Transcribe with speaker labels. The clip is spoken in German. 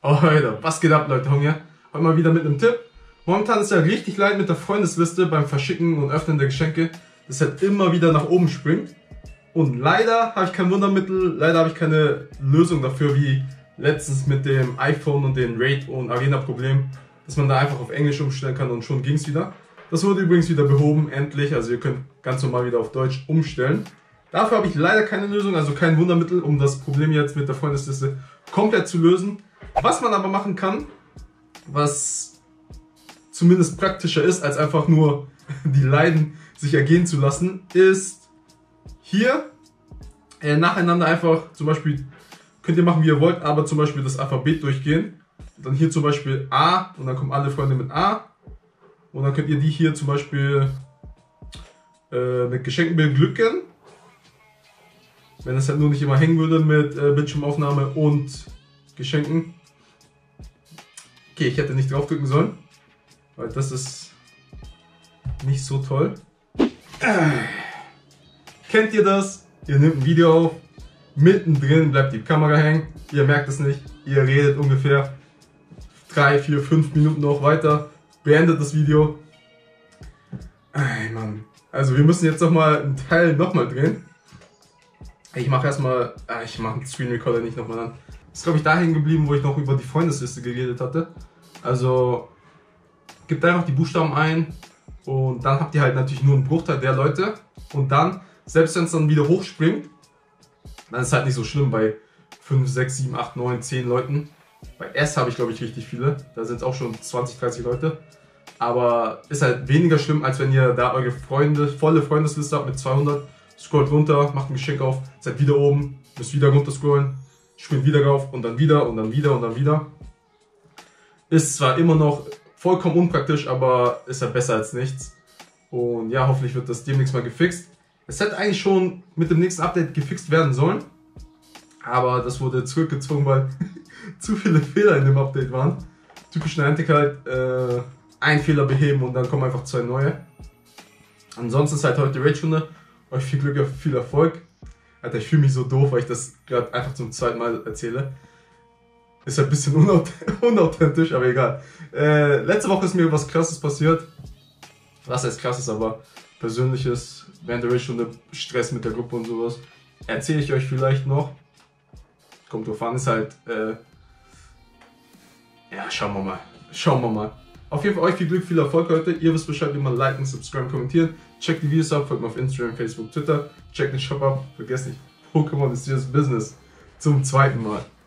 Speaker 1: Oh, Alter, was geht ab, Leute? Heute mal wieder mit einem Tipp. Momentan ist ja richtig leid mit der Freundesliste beim Verschicken und Öffnen der Geschenke, das halt immer wieder nach oben springt. Und leider habe ich kein Wundermittel, leider habe ich keine Lösung dafür, wie letztens mit dem iPhone und dem Raid- und Arena-Problem, dass man da einfach auf Englisch umstellen kann und schon ging es wieder. Das wurde übrigens wieder behoben, endlich, also ihr könnt ganz normal wieder auf Deutsch umstellen. Dafür habe ich leider keine Lösung, also kein Wundermittel, um das Problem jetzt mit der Freundesliste komplett zu lösen. Was man aber machen kann, was zumindest praktischer ist, als einfach nur die Leiden sich ergehen zu lassen, ist hier nacheinander einfach, zum Beispiel, könnt ihr machen wie ihr wollt, aber zum Beispiel das Alphabet durchgehen. Und dann hier zum Beispiel A und dann kommen alle Freunde mit A. Und dann könnt ihr die hier zum Beispiel mit Geschenken beglücken. Wenn es halt nur nicht immer hängen würde mit Bildschirmaufnahme und Geschenken. Okay, ich hätte nicht draufdrücken sollen, weil das ist nicht so toll. Kennt ihr das? Ihr nehmt ein Video auf, mittendrin bleibt die Kamera hängen, ihr merkt es nicht, ihr redet ungefähr 3, 4, 5 Minuten noch weiter, beendet das Video. Ey Mann, also wir müssen jetzt nochmal einen Teil nochmal drehen. Ich mache erstmal, ich mache einen Screen Recorder nicht nochmal an. Das ist glaube ich da hängen geblieben, wo ich noch über die Freundesliste geredet hatte. Also gebt einfach die Buchstaben ein und dann habt ihr halt natürlich nur einen Bruchteil der Leute. Und dann, selbst wenn es dann wieder hochspringt, dann ist es halt nicht so schlimm bei 5, 6, 7, 8, 9, 10 Leuten. Bei S habe ich glaube ich richtig viele, da sind es auch schon 20, 30 Leute. Aber ist halt weniger schlimm, als wenn ihr da eure Freunde, volle Freundesliste habt mit 200. Scrollt runter, macht ein Geschenk auf, seid wieder oben, müsst wieder runter scrollen, springt wieder rauf und dann wieder und dann wieder und dann wieder. Ist zwar immer noch vollkommen unpraktisch, aber ist halt besser als nichts. Und ja, hoffentlich wird das demnächst mal gefixt. Es hätte eigentlich schon mit dem nächsten Update gefixt werden sollen, aber das wurde zurückgezogen, weil zu viele Fehler in dem Update waren. Typisch Niantic halt, einen Fehler beheben und dann kommen einfach 2 neue. Ansonsten ist halt heute die Raid-Stunde. Euch viel Glück, viel Erfolg. Alter, ich fühle mich so doof, weil ich das gerade einfach zum zweiten Mal erzähle. Ist halt ein bisschen unauthentisch, aber egal. Letzte Woche ist mir was Krasses passiert. Was heißt Krasses, aber Persönliches. Während der Raid-Stunde Stress mit der Gruppe und sowas. Erzähle ich euch vielleicht noch. Kommt drauf an, ist halt... ja, schauen wir mal. Schauen wir mal. Auf jeden Fall euch viel Glück, viel Erfolg heute. Ihr wisst Bescheid, wie man liken, subscriben, kommentieren. Checkt die Videos ab, folgt mir auf Instagram, Facebook, Twitter. Checkt den Shop ab. Vergesst nicht, Pokémon ist dieses Business. Zum zweiten Mal.